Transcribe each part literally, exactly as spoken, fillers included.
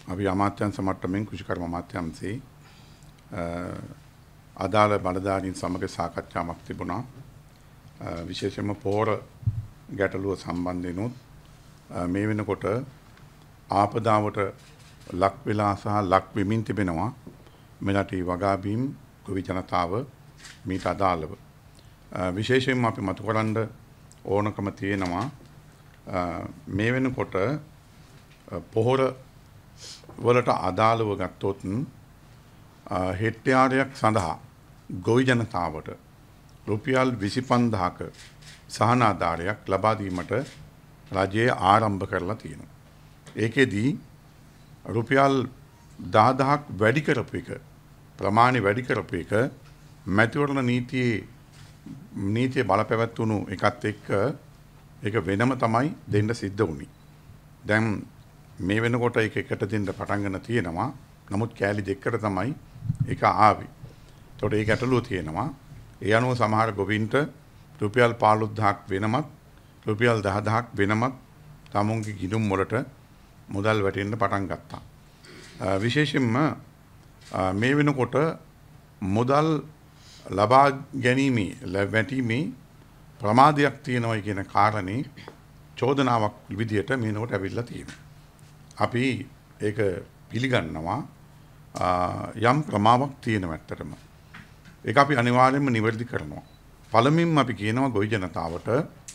අපි අමාත්‍යංශ මට්ටමින් කෘෂිකර්ම අමාත්‍යංශයේ අදාළ බලධාරීන් සමග සාකච්ඡාවක් තිබුණා. විශේෂයෙන්ම පෝර ගැටලුව සම්බන්ධයෙන් මේ වෙනකොට ආපදාවට ලක් වෙලා සහ ලක් වෙමින් තිබෙනවා මෙරටේ වගාබීම් ගොවි ජනතාව මීට අදාළව. විශේෂයෙන්ම අපි මතු කරන්න ඕනකම තියෙනවා මේ වෙනකොට පොහොර වලට අදාළව ගත්තොත් හෙක්ටයාරයක් සඳහා ගොවි ජනතාවට රුපියල් විසිපන්දාහක සහනාධාරයක් ලබා දීමට රජය ආරම්භ කරලා තියෙනවා. ඒකෙදී රුපියල් දහදහක් වැඩි කරපු එක ප්‍රමාණය වැඩි කරපු එක මැතිවරණ නීතියේ නීතිය බලපැවැත්වුණු එකත් එක්ක ඒක වෙනම තමයි දෙන්න සිද්ධ වුණේ. දැන් මේ වෙනකොට ඒක එකට දෙන්න පටන් ගන්න තියෙනවා. නමුත් කෑලි දෙකකට තමයි ඒක ආවේ. ඒතකොට ඒ ගැටලුව තියෙනවා. ඒ අනුව සමහර ගොවින්ට රුපියල් පහළොස්දහක් වෙනමත් රුපියල් දහදහක් වෙනමත් තමුන්ගේ ගිණුම් වලට මුදල් වැටෙන්න පටන් ගත්තා. විශේෂයෙන්ම මේ වෙනකොට මුදල් ලබා ගැනීමේ වැටීමේ ප්‍රමාදයක් තියෙනවා කියන කාරණේ චෝදනාවක් විදියට මේනකොට ඇවිල්ලා තියෙනවා. අපි ඒක පිළිගන්නවා යම් ප්‍රමාණයක් තියෙනවා ඇත්තටම. ඒක අපි අනිවාර්යයෙන්ම නිවැරදි කරනවා. පළමුවෙන්ම අපි කියනවා ගොවි ජනතාවට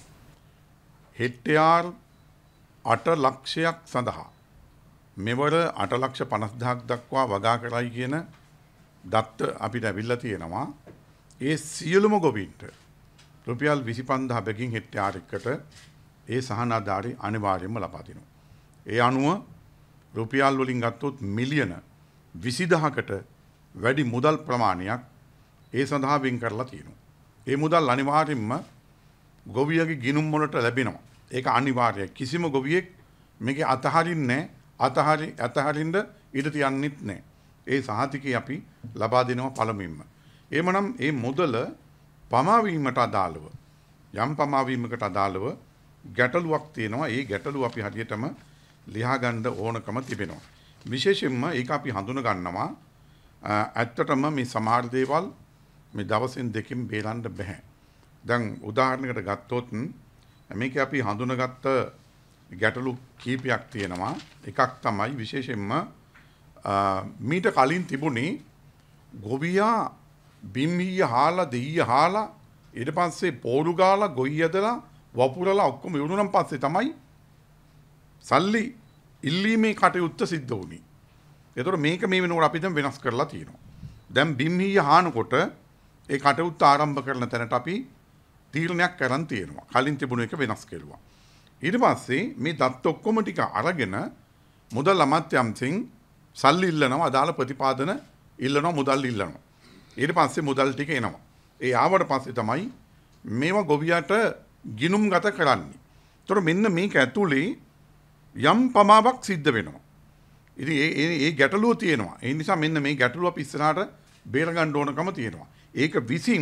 හෙක්ටයාර් අට ලක්ෂයක් සඳහා මෙවර අට ලක්ෂ පනස්දහක් දක්වා වගා කරයි කියන දත්ත අපිට ඇවිල්ලා තියෙනවා. ඒ සියලුම ගොවීන්ට රුපියල් විසිපන්දාහ බැගින් හෙක්ටයාරයකට ඒ සහනාධාරය අනිවාර්යයෙන්ම ලබා දෙනවා. ඒ අනුව රුපියල් වලින් ගත්තොත් මිලියන විසිදහකට වැඩි මුදල් ප්‍රමාණයක් ඒ සඳහා වෙන් කරලා තියෙනවා. ඒ මුදල් අනිවාර්යයෙන්ම ගොවියගේ ගිණුම් වලට ලැබෙනවා. ඒක අනිවාර්යයි. කිසිම ගොවියෙක් මේකේ අතහරින්නේ අතහරි අතහරින්න ඉඩ තියන්නෙත් නැහැ. ඒ සහතිකය අපි ලබා දෙනවා පළමුවෙන්ම. එhmenan මේ මුදල පමාවීමට අදාළව යම් පමාවීමකට අදාළව ගැටලුවක් තියෙනවා. ඒ ගැටලුව අපි හරියටම ලියා ගන්න ඕනකම තිබෙනවා. විශේෂයෙන්ම ඒක අපි හඳුන ගන්නවා ඇත්තටම මේ සමහර දේවල් මේ දවසින් දෙකකින් බේරන්න බෑ. දැන් උදාහරණයකට ගත්තොත් මේක අපි හඳුනගත්ත ගැටලු කීපයක් තියෙනවා. එකක් තමයි විශේෂයෙන්ම මීට කලින් තිබුණේ ගොවියා බිම්හීය හාලා දෙයිය හාලා ඊට පස්සේ පෝරු ගාලා ගොයි ඇදලා වපුරලා ඔක්කොම ඉවරුනන් පස්සේ තමයි සල්ලි ඉල්ලීමේ කටයුත්ත සිද්ධ වුණේ. ඒතකොට මේක මේ වෙනකොට අපි දැන් වෙනස් කරලා තියෙනවා. දැන් බිම්හීය හානකොට ඒ කටයුත්ත ආරම්භ කරන තැනට අපි තීරණයක් කරන් තියෙනවා. කලින් තිබුණ එක වෙනස් කෙරුවා. ඊට පස්සේ මේ දත්ත ඔක්කොම ටික අරගෙන මුදල් අමාත්‍යාංශෙන් සල්ලි ඉල්ලනවා, අදාළ ප්‍රතිපාදන ඉල්ලනවා, මුදල් ඉල්ලනවා. ඊට පස්සේ මුදල් ටික එනවා. ඒ ආවට පස්සේ තමයි මේවා ගොවියට ගිණුම් ගත කරන්නේ. ඒතකොට මෙන්න මේක ඇතුලේ යම් පමාවක් සිද්ධ වෙනවා. ඉතින් ඒ ඒ ගැටලුව තියෙනවා. ඒ නිසා මෙන්න මේ ගැටලුව අපි ඉස්සරහට බේර ගන්න ඕනකම තියෙනවා. ඒක විසින්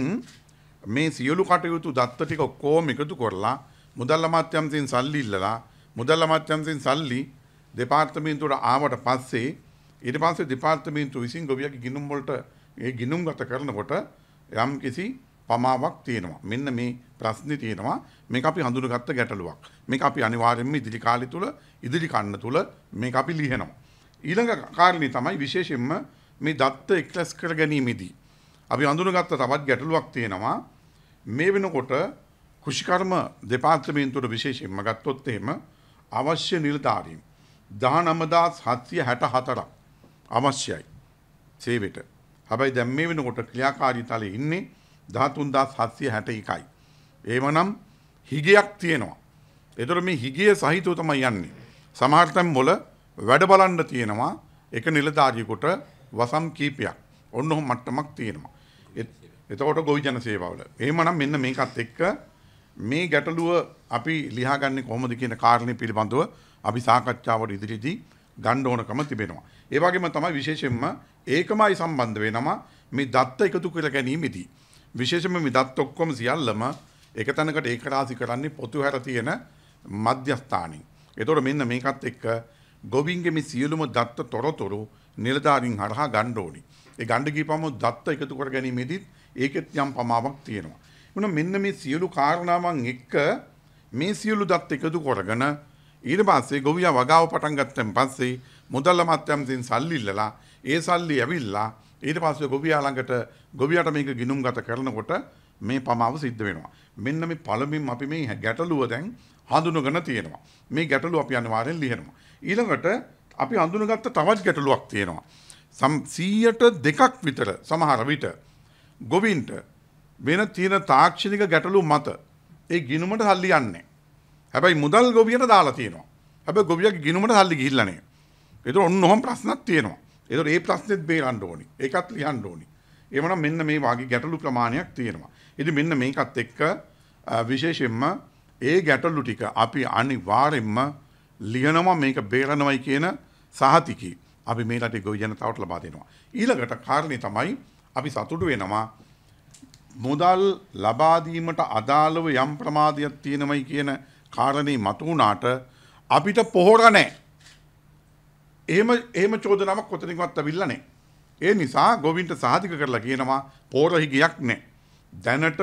මේ සියලු කටයුතු දත්ත ටික ඔක්කොම එකතු කරලා මුදල් අමාත්‍යාංශයෙන් සල්ලි ඉල්ලලා මුදල් අමාත්‍යාංශයෙන් සල්ලි දෙපාර්තමේන්තුවට ආවට පස්සේ ඊට පස්සේ දෙපාර්තමේන්තුව විසින් ගොවියගේ ගිණුම් වලට ඒ ගිණුම් ගත කරනකොට යම් කිසි පමාවක් තියෙනවා. මෙන්න මේ ප්‍රශ්නේ තියෙනවා. මේක අපි හඳුනගත්ත ගැටලුවක්. මේක අපි අනිවාර්යයෙන්ම ඉදිරි කාලය තුල ඉදිරි කන්න තුල මේක අපි ලියනවා. ඊළඟ කාරණේ තමයි විශේෂයෙන්ම මේ දත්ත එක්ලස් කර ගැනීමේදී අපි හඳුනගත්ත තවත් ගැටලුවක් තියෙනවා. මේ වෙනකොට කෘෂිකර්ම දෙපාර්තමේන්තුවට විශේෂයෙන්ම ගත්තොත් එහෙම අවශ්‍ය නිලධාරීන් දහනවදාස් හත්සිය හැට හතරක් අවශ්‍යයි සේවයට. හැබැයි දැන් මේ වෙනකොට ක්‍රියාකාරී තලයේ ඉන්නේ දහතුන්දාස් හත්සිය හැට එකයි. එහෙමනම් හිගයක් තියෙනවා. ඒතර මේ හිගිය සහිතව තමයි යන්නේ. සමහර තැන් වල වැඩ බලන්න තියෙනවා එක නිලධාරියෙකුට වසම් කීපයක්. ඔන්න ඔහොම මට්ටමක් තියෙනවා. එතකොට ගොවි ජන සේවාවල. එහෙමනම් මෙන්න මේකත් එක්ක මේ ගැටලුව අපි ලියාගන්නේ කොහොමද කියන කාරණේ පිළිබඳව අපි සාකච්ඡාවට ඉදිරියේදී ගන්න ඕනකම තිබෙනවා. ඒ වගේම තමයි විශේෂයෙන්ම ඒකමයි සම්බන්ධ වෙනවා මේ දත්ත එකතු කර ගැනීමේදී. විශේෂයෙන්ම මේ දත්ත ඔක්කොම සියල්ලම එක තැනකට ඒක රාශි කරන්නේ පොතු හැර තියෙන මධ්‍යස්ථානින්. ඒතකොට මෙන්න මේකත් එක්ක ගොවීන්ගේ මේ සියලුම දත්ත තොරතුරු නිලධාරීන් හරහා ගන්න ඕනි. ඒ ගන්න ගිහපම දත්ත එකතු කර ගැනීමේදීත් ඒකෙත් යම් පමාවක් තියෙනවා. මොන මෙන්න මේ සියලු කාරණාවන් එක්ක මේ සියලු දත්ත එකතු කරගෙන ඊට පස්සේ ගොවියා වගාව පටන් ගත්තන් පස්සේ මුදල් අමාත්‍යාංශයෙන් සල්ලි ඉල්ලලා ඒ සල්ලි ඇවිල්ලා ඊට පස්සේ ගොවියා ළඟට ගොවියාට මේක ගිණුම්ගත කරනකොට මේ පමාව සිද්ධ වෙනවා. මෙන්න මේ පළමුවෙන් අපි මේ ගැටලුව දැන් හඳුනගෙන තියෙනවා. මේ ගැටලුව අපි අනිවාර්යෙන් ලියනවා. ඊළඟට අපි හඳුනගත්ත තවත් ගැටලුවක් තියෙනවා. සීයට දෙකක් විතර සමහර විට ගොවින්ට වෙන තියෙන තාක්ෂණික ගැටලු මත ඒ ගිණුමට සල්ලි යන්නේ. හැබැයි මුදල් ගොවියට දාලා තියෙනවා. හැබැයි ගොවියාගේ ගිණුමට සල්ලි ගිහිල්ලා නැහැ. ඒතර ඔන්න ඔහොම ප්‍රශ්නක් තියෙනවා. ඒතර ඒ ප්‍රශ්නෙත් බේරන්න ඕනි. ඒකත් ලියන්න ඕනි. එවනම් මෙන්න මේ වාගේ ගැටලු ප්‍රමාණයක් තියෙනවා. ඉතින් මෙන්න මේකත් එක්ක විශේෂයෙන්ම ඒ ගැටලු ටික අපි අනිවාර්යෙන්ම ලියනවා මේක බේරනවයි කියන සහතිකي අපි මේ රටේ ගොවි ජනතාවට ලබා දෙනවා. ඊළඟට කාරණේ තමයි අපි සතුටු වෙනවා මුදල් ලබා දීමට අදාළව යම් ප්‍රමාදයක් තියෙනවයි කියන කාරණේ මතු වුණාට අපිට පොහොර නැහැ. එහෙම එහෙම චෝදනාවක් කොතනින්වත් අවිල්ලා නැහැ. ඒ නිසා ගොවින්ට සාධික කරලා කියනවා පොහොර හිගයක් නැහැ. දැනට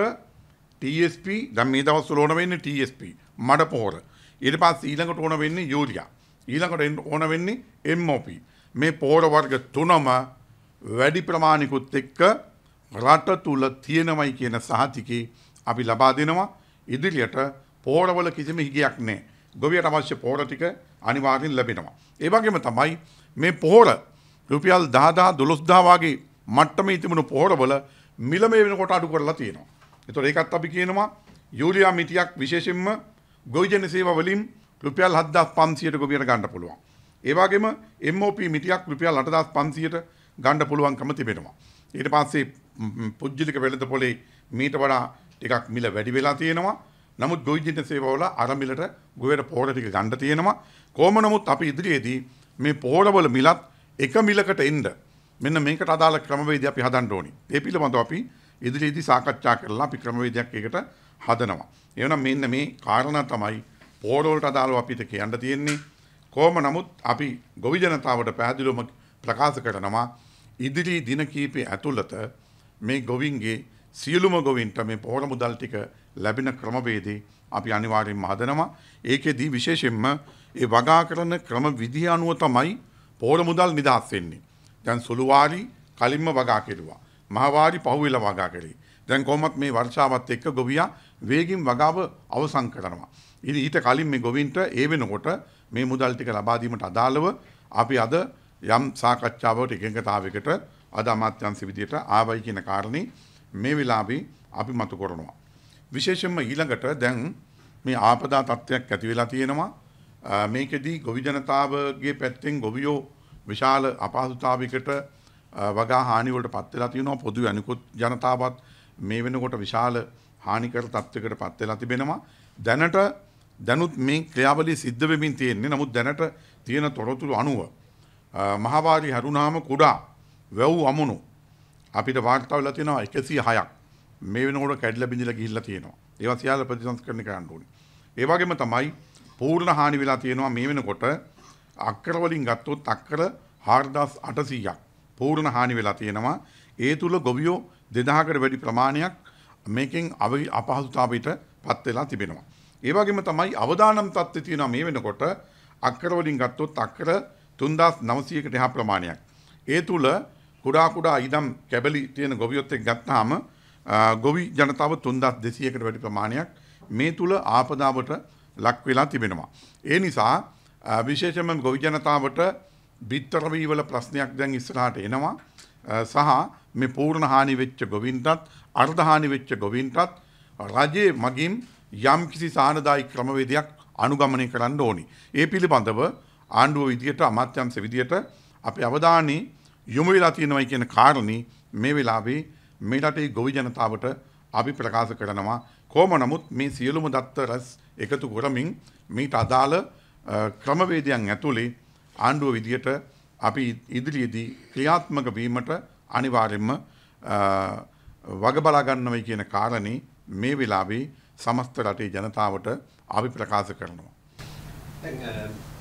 T S P දැන් මේ දවස්වල ඕන වෙන්නේ T S P මඩ පොහොර. ඊට පස්සේ ඊළඟට ඕන වෙන්නේ යූරියා. ඊළඟට ඕන වෙන්නේ M O P. මේ පොහොර වර්ග තුනම වැඩි ප්‍රමාණිකුත් එක්ක රට තුල තියෙනවයි කියන සහතිකේ අපි ලබා දෙනවා. ඉදිරියට පොහොරවල කිසිම හිගයක් නැහැ. ගොවියට අවශ්‍ය පොහොර ටික අනිවාර්යෙන් ලැබෙනවා. ඒ වගේම තමයි මේ පොහොර රුපියල් දහදාහ දොළොස්දාහ වගේ මට්ටමේ තිබුණු පොහොරවල මිල මේ වෙනකොට අඩු කරලා තියෙනවා. ඒතකොට ඒකත් අපි කියනවා යූරියා මිටියක් විශේෂයෙන්ම ගොවිජන සේවා වලින් රුපියල් හත්දාස් පන්සියයට ගොවියට ගන්න පුළුවන්. ඒ වගේම M O P මිටියක් රුපියල් අටදාස් පන්සියයට ගන්න පුළුවන්කම තිබෙනවා. ඊට පස්සේ පුජ්‍යලික වෙළඳ පොලේ මීට වඩා ටිකක් මිල වැඩි වෙලා තියෙනවා. නමුත් ගොවිජන සේවාවල අර මිලට ගොවියට පොහොර ටික ගන්න තියෙනවා. කොහොම නමුත් අපි ඉදිරියේදී මේ පොහොරවල මිලත් එක මිලකට එන්න මෙන්න මේකට අදාළ ක්‍රමවේදය අපි හදන්න ඕනි. ඒ පිළිබඳව අපි ඉදිරියේදී සාකච්ඡා කරලා අපි ක්‍රමවේදයක් ඒකට හදනවා. එවනම් මෙන්න මේ කාරණා තමයි පොහොර වලට අදාළව අපිට කියන්න තියෙන්නේ. කොහොම නමුත් අපි ගොවි ජනතාවට පැහැදිලිවම ප්‍රකාශ කරනවා ඉදිරි දින කිහිපය ඇතුළත මේ ගොවින්ගේ සියලුම ගොවින්ට මේ පොහොර මුදල් ටික ලැබෙන ක්‍රමවේදී අපි අනිවාර්යෙන්ම හදනවා. ඒකෙදී විශේෂයෙන්ම ඒ වගා කරන ක්‍රම විධිය අනුව තමයි පොහොර මුදල් නිදහස් වෙන්නේ. දැන් සුළු වාරි කලින්ම වගා කෙරුවා. මහ වාරි පහුවෙලා වගා කරේ. දැන් කොහොමත් මේ වර්ෂාවත් එක්ක ගොවියා වේගින් වගාව අවසන් කරනවා. ඉතින් ඊට කලින් මේ ගොවින්ට ඒ වෙනකොට මේ මුදල් ටික ලබා දීමට අදාළව අපි අද යම් සාකච්ඡාවකට එකඟතාවයකට අද අමාත්‍යාංශ විදියට ආවයි කියන කාරණේ මේ වෙලාවේ අපි මතු කරනවා. විශේෂයෙන්ම ඊළඟට දැන් මේ ආපදා තත්ත්වයක් ඇති වෙලා තියෙනවා. මේකෙදී ගොවි ජනතාවගේ පැත්තෙන් ගොවියෝ විශාල අපහසුතාවයකට වගා හානි වලට පත් වෙලා තියෙනවා. පොදු අනිකුත් ජනතාවත් මේ වෙනකොට විශාල හානිකර තත්ත්වයකට පත් වෙලා තිබෙනවා. දැනට දැනුත් මේ ක්‍රියාවලිය සිද්ධ වෙමින් තියෙන්නේ. නමුත් දැනට තියෙන තොරතුරු අනුව මහවාරි හැරුණාම කුඩා වැව් අමුණු අපිට වාර්තා වෙලා තියෙනවා එකසිය හයක්. මේ වෙනකොට කැඩිලා බිඳිලා ගිහිල්ලා තියෙනවා. ඒවා සියල්ල ප්‍රතිසංස්කරණය කරන්න ඕනේ. ඒ වගේම තමයි පූර්ණ හානි වෙලා තියෙනවා මේ වෙනකොට අක්කර වලින් ගත්තොත් අක්කර හාරදාස් අටසීයක් පූර්ණ හානි වෙලා තියෙනවා. ඒ තුල ගොවියෝ දෙදහසකට වැඩි ප්‍රමාණයක් මේකෙන් අපහසුතාවයට පත් වෙලා තිබෙනවා. ඒ වගේම තමයි අවදානම් තත්ත්වය තියෙනවා මේ වෙනකොට අක්කර වලින් ගත්තොත් අක්කර තුන්දාස් නවසීයකට එහා ප්‍රමාණයක්. ඒ තුල කුඩා කුඩා ඉදම් කැබලි තියෙන ගොවියොත් එක්ක ගත්තාම ගොවි ජනතාව තුන්දාස් දෙසීයකට වැඩි ප්‍රමාණයක් මේ තුල ආපදාවට ලක් වෙලා තිබෙනවා. ඒ නිසා විශේෂයෙන්ම ගොවි ජනතාවට බිත්තර වී වල ප්‍රශ්නයක් දැන් ඉස්සරහට එනවා. සහ මේ පූර්ණ හානි වෙච්ච ගොවින්ටත් අර්ධ හානි වෙච්ච ගොවින්ටත් රජයේ මගින් යම් කිසි සානදායී ක්‍රමවේදයක් අනුගමනය කරන්න ඕනි. ඒ පිළිබඳව ආණ්ඩුව විදියට අමාත්‍යාංශ විදියට අපේ අවධානය යොමු වෙලා තියෙනවයි කියන කාරණේ මේ වෙලාවේ මේ රටේ ගොවි ජනතාවට අපි ප්‍රකාශ කරනවා. කොහොම නමුත් මේ සියලුම දත්ත රැස් එකතු කරමින් මේට අදාළ ක්‍රමවේදයන් ඇතුලේ ආණ්ඩුව විදියට අපි ඉදිරියේදී ක්‍රියාත්මක වීමට අනිවාර්යයෙන්ම වග බලා ගන්නවයි කියන කාරණේ මේ වෙලාවේ සමස්ත රටේ ජනතාවට අපි ප්‍රකාශ කරනවා. දැන්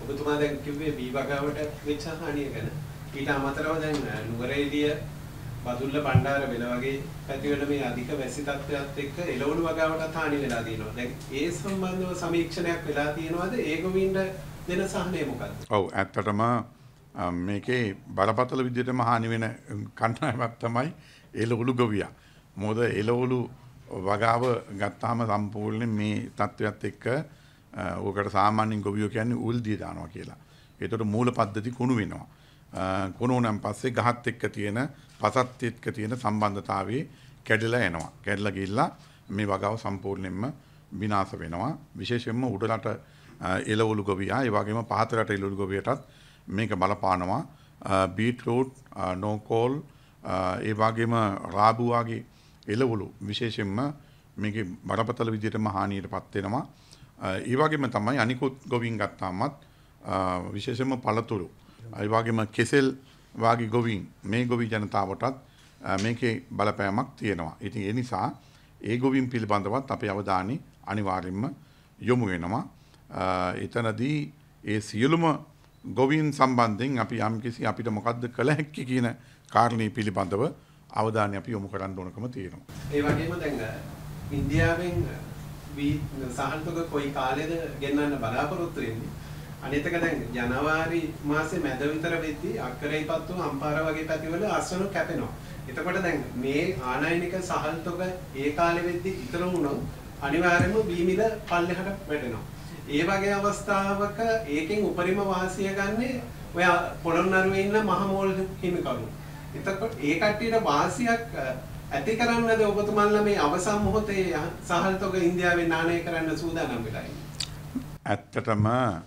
ඔබතුමා දැන් කිව්වේ වී වගාවට වෙච්ච හානිය ගැන. ඊට අමතරව දැන් නුවරඑළිය බදුල්ල බණ්ඩාර වෙන වගේ පැතිවල මේ අධික වැසි තත්ත්වයක් එක්ක එළවලු වගාවටත් හානි වෙලා තියෙනවා. දැන් ඒ සම්බන්ධව සමීක්ෂණයක් වෙලා තියෙනවද? ඒ ගොවීන්ට දෙන සහනය මොකක්ද? ඔව් ඇත්තටම මේකේ බරපතල විදිහටම හානි වෙන කණ්ඩායමක් තමයි එළවලු ගොවියා. මොකද එළවලු වගාව ගත්තාම සම්පූර්ණයෙන් මේ තත්ත්වයක් එක්ක ඕකට සාමාන්‍යයෙන් ගොවියෝ කියන්නේ උල් දී දානවා කියලා. ඒතකොට මූල පද්ධති කුණු වෙනවා. කුණු වුණාන් පස්සේ ගහත් එක්ක තියෙන පසත් එක්ක තියෙන සම්බන්ධතාවයේ කැඩිලා එනවා. කැඩිලා ගිහිල්ලා මේ වගාව සම්පූර්ණයෙන්ම විනාශ වෙනවා. විශේෂයෙන්ම උඩරට එළවලු ගොවියා ඒ වගේම පහත රට එළවලු ගොවියටත් මේක බලපානවා. බීට්රූට්, නෝකෝල්, ඒ වගේම රාබු වගේ එළවලු විශේෂයෙන්ම මේකේ බරපතල විදිහටම හානියටපත් වෙනවා. ඒ වගේම තමයි අනිකුත් ගොවීන් ගත්තාමත් විශේෂයෙන්ම පළතුරු, ඒ වගේම කෙසෙල් වාගේ ගොවීන් මේ ගොවි ජනතාවටත් මේකේ බලපෑමක් තියෙනවා. ඉතින් ඒ නිසා ඒ ගොවීන් පිළිබඳවත් අපේ අවධානය අනිවාර්යයෙන්ම යොමු වෙනවා. එතනදී ඒ සියලුම ගොවීන් සම්බන්ධයෙන් අපි යම්කිසි අපිට මොකද්ද කළ හැකි කියන කාරණේ පිළිබඳව අවධානය අපි යොමු කරන්න ඕනකම තියෙනවා. ඒ වගේම දැන් ඉන්දියාවෙන් වී සහල්තක කොයි කාලෙද ගෙන්නන්න බලාපොරොත්තු වෙන්නේ? අනිත් එක දැන් ජනවාරි මාසේ මැද විතර වෙද්දී අක්කරේපත්තු අම්පාර වගේ පැතිවල අස්වනු කැපෙනවා. එතකොට දැන් මේ ආනයනික සහල්තක ඒ කාලෙ වෙද්දී ඉතර වුණොත් අනිවාර්යයෙන්ම වී මිල පල්ලෙහාට වැටෙනවා. ඒ වගේ අවස්ථාවක ඒකෙන් උපරිම වාසිය ගන්නේ ඔය පොළොන්නරුවේ ඉන්න මහමෝල් හිමිකරු. එතකොට ඒ කට්ටියට වාසියක් ඇති කරන්නද ඔබතුමන්ලා මේ අවසන් මොහොතේ සහල්තක ඉන්දියාවේ නාණය කරන්න සූදානම් වෙලා ඉන්නේ? ඇත්තටම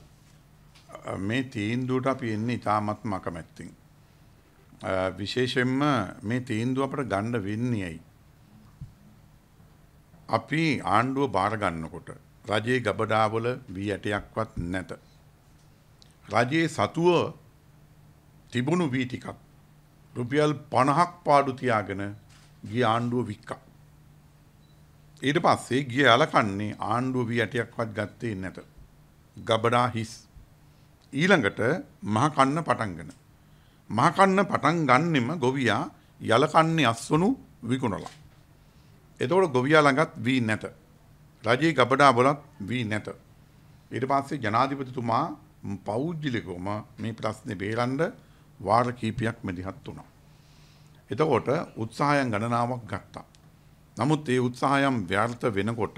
මේ තීන්දුවට අපි එන්නේ ඉතාමත්ම අකමැත්තෙන්. විශේෂයෙන්ම මේ තීන්දුව අපට ගන්න වෙන්නේ ඇයි? අපි ආණ්ඩුව බාර ගන්නකොට රජයේ ගබඩාවල වී ඇටයක්වත් නැත. රජයේ සතුව තිබුණු වී ටිකක් රුපියල් පනහක් පාඩු තියාගෙන ගිය ආණ්ඩුව වික්කා. ඊට පස්සේ ගිය යලකන්නේ ආණ්ඩුව වී ඇටයක්වත් ගත්තේ නැත. ගබඩා හිස්. ඊළඟට මහ කන්න පටන්ගෙන. මහ කන්න පටන් ගන්නෙම ගොවියා යලකන්නේ අස්වනු විකුණලා. එතකොට ගොවියා ළඟත් වී නැත. රජයේ ගබඩා වලත් වී නැත. ඊට පස්සේ ජනාධිපතිතුමා පෞද්ගලිකවම මේ ප්‍රශ්නේ බේරන්න වාර කීපයක් මෙදිහත් වුණා. එතකොට උත්සාහයන් ගණනාවක් ගත්තා. නමුත් ඒ උත්සාහයන් ව්‍යර්ථ වෙනකොට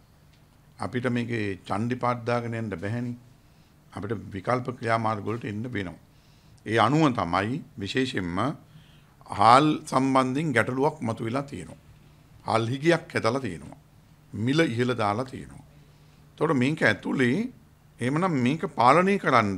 අපිට මේකේ චණ්ඩිපාත් දාගෙන යන්න බැහැනි. අපිට විකල්ප ක්‍රියාමාර්ග වලට එන්න වෙනවා. ඒ අනුව තමයි විශේෂයෙන්ම හාල් සම්බන්ධයෙන් ගැටලුවක් මතුවලා තියෙනවා. හාල් හිගියක් හැදලා තියෙනවා. මිල ඉහළ දාලා තියෙනවා. එතකොට මේක ඇතුලේ එහෙමනම් මේක පාලනය කරන්න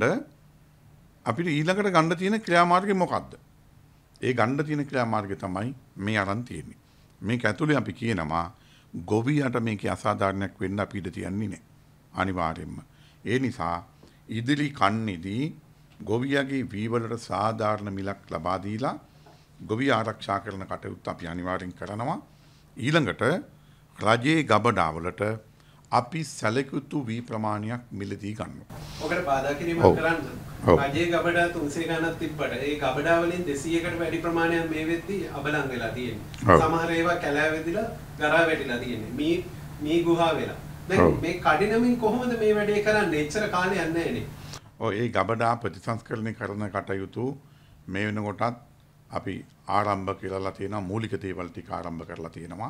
අපිට ඊළඟට ගන්න තියෙන ක්‍රියාමාර්ගය මොකක්ද? ඒ ගන්න තියෙන ක්‍රියාමාර්ගය තමයි මේ අරන් තියෙන්නේ. මේක ඇතුලේ අපි කියනවා ගොවියට මේකේ අසාධාරණයක් වෙන්න අපි ඉඩ තියන්නේ නැහැ. අනිවාර්යයෙන්ම. ඒ නිසා ඉදිරි කන්නේදී ගොවියගේ වී වලට සාධාරණ මිලක් ලබා දීලා ගොවිය ආරක්ෂා කරන කටයුත්ත අපි අනිවාර්යෙන් කරනවා. ඊළඟට රජයේ ගබඩාවලට අපි සැලකුතු වී ප්‍රමාණයක් මිලදී ගන්නවා. ඔකට බාධා කිරීමක් කරන්න. රජයේ ගබඩා තුන්සිය ගණනක් තිබ්බට ඒ ගබඩා වලින් දෙසීයකට වැඩි ප්‍රමාණයක් මේ වෙද්දී අබලන් වෙලා තියෙනවා. සමහර ඒවා කැලෑ වෙදිලා ගරා වැටිලා තියෙනවා. මේ මේ ගුහා වෙලා. දැන් මේ කඩිනමින් කොහොමද මේ වැඩේ කරන්නේ? එච්චර කාලයක් නැහැ නේ. ඔව් ඒ ගබඩා ප්‍රතිසංස්කරණය කරන කටයුතු මේ වෙනකොටත් අපි ආරම්භ කරලා තියෙනවා. මූලික දේවල් ටික ආරම්භ කරලා තියෙනවා.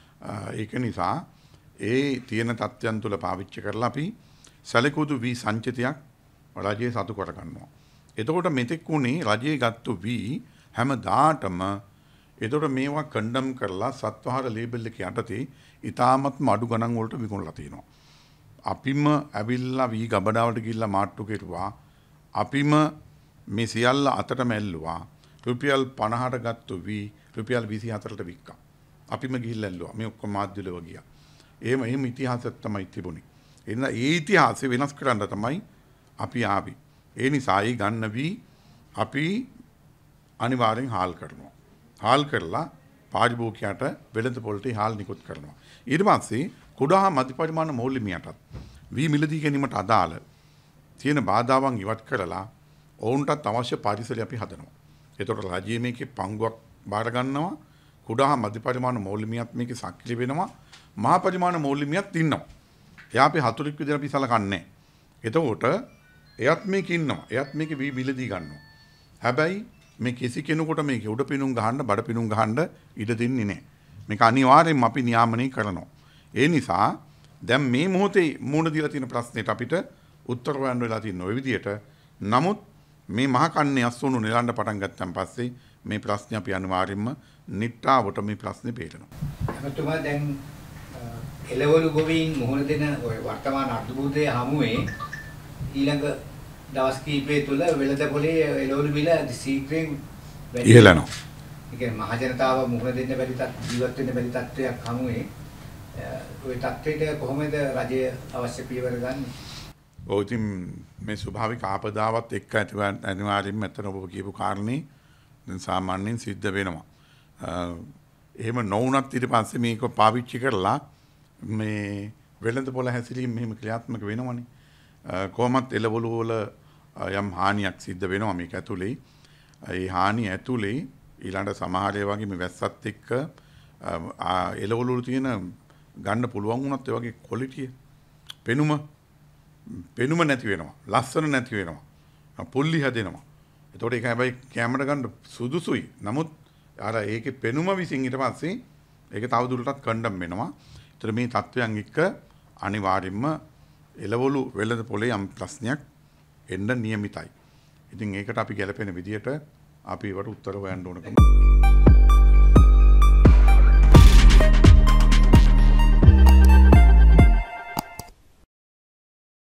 ඒක නිසා ඒ තියෙන තත්ත්වයන් තුළ පාවිච්චි කරලා අපි සැලකුතු වී සංචිතයක් රජයේ සතු කර ගන්නවා. එතකොට මෙතෙක් උනේ රජයේ ගත්තු වී හැමදාටම එතකොට මේවා කන්ඩම් කරලා සත්වහාර ලේබල් එක යටතේ ඉතාමත්ම අඩු ගණන් වලට විකුණලා තියෙනවා. අපිම ඇවිල්ලා වී ගබඩාවට ගිහිල්ලා මාට්ටු කෙරුවා. අපිම මේ සියල්ල අතට මැල්ලුවා. රුපියල් පනහට ගත්තු වී රුපියල් විසි හතරට වික්කා. අපිම ගිහිල්ලා ඇල්ලුවා. මේ ඔක්කොම මාධ්‍යවල ගියා. එහෙම එහෙම ඉතිහාසයක් තමයි තිබුණේ. එන්න ඒ ඉතිහාසය වෙනස් කරන්න තමයි අපි ආවේ. ඒ නිසා ඒ ගන්න වී අපි අනිවාර්යෙන් හාල් කරනවා. හාල් කරලා පාරිභෝගිකයට වෙළඳ පොළට හාල් නිකුත් කරනවා. ඊට පස්සේ කුඩා මධ්‍ය පරිමාණ මූල්‍ය මියටත් වී මිලදී ගැනීමට අදාළ තියෙන බාධාවන් ඉවත් කරලා ඔවුන්ටත් අවශ්‍ය පරිසරය අපි හදනවා. එතකොට රජයේ මේකේ පංගුවක් බාර ගන්නවා. කුඩා මධ්‍ය පරිමාණ මූල්‍යමියත් මේකේ සක්‍රිය වෙනවා. මහා පරිමාණ මූල්‍යමියත් ඉන්නවා. එයා අපි හතුරෙක් විදිහට අපි සලකන්නේ. එතකොට එයත් මේක ඉන්නවා. එයත් මේක විලදී ගන්නවා. හැබැයි මේ කිසි කෙනෙකුට මේක උඩ පිනුම් ගහන්න බඩ පිනුම් ගහන්න ඉඩ දෙන්නේ නැහැ. මේක අනිවාර්යෙන්ම අපි නියාමනය කරනවා. ඒ නිසා දැන් මේ මොහොතේ මුණ දීලා තියෙන ප්‍රශ්නෙට අපිට උත්තර හොයන්න වෙලා තියෙන ওই විදිහට. නමුත් මේ මහ කන්නේ අස්සුණු නෙලන්න පටන් ගත්තන් පස්සේ මේ ප්‍රශ්නේ අපි අනිවාර්යෙන්ම නිට්ටාවට මේ ප්‍රශ්නේ පේනවා. එතුමා දැන් එළවලු ගොවීන් මුහුණ දෙන ඔය වර්තමාන අර්බුදයේ හමුවේ ඊළඟ දවස් කිහිපය තුළ වෙළඳ පොලේ එළවලු මිල ශීඝ්‍රයෙන් වැඩි ඉහළනවා. ඒ කියන්නේ මහ ජනතාව මුහුණ දෙන්න බැරි තත් ජීවත් වෙන්න බැරි තත්ත්වයක් හමුවේ ওই තත්ත්වයට කොහොමද රජය අවශ්‍ය පියවර ගන්නේ? ඔව් ඉතින් මේ ස්වභාවික ආපදාවත් එක්ක අනිවාර්යෙන්ම අතන ඔබ කියපු කාරණේ දැන් සාමාන්‍යයෙන් සිද්ධ වෙනවා. එහෙම නොවුනත් ඊට පස්සේ මේක පාවිච්චි කරලා මේ වෙළඳ පොළ හැසිරීම මෙහෙම ක්‍රියාත්මක වෙනවනේ. කොහොමත් එළවලු වල යම් හානියක් සිද්ධ වෙනවා මේක ඇතුලේ. ඒ හානිය ඇතුලේ ඊළඟ සමහරේ වගේ මේ වැස්සත් එක්ක එළවලු වල තියෙන ගන්න පුළුවන් වුණත් ඒ වගේ ක්වොලිටිය පෙනුම පෙනුම නැති වෙනවා. ලස්සන නැති වෙනවා. පුල්ලි හැදෙනවා. ඒතකොට ඒක හැබැයි කැමරා ගන්න සුදුසුයි. නමුත් අර ඒකේ පෙනුම විසින් ඊට පස්සේ ඒක තවදුරටත් කණ්ඩම් වෙනවා. ඒතර මේ තත්වයන් එක්ක අනිවාර්යෙන්ම එළවලු වෙළඳ පොලේ යම් ප්‍රශ්නයක් එන්න නියමිතයි. ඉතින් ඒකට අපි ගැලපෙන විදියට අපි ඒවට උත්තර හොයන්න ඕනකම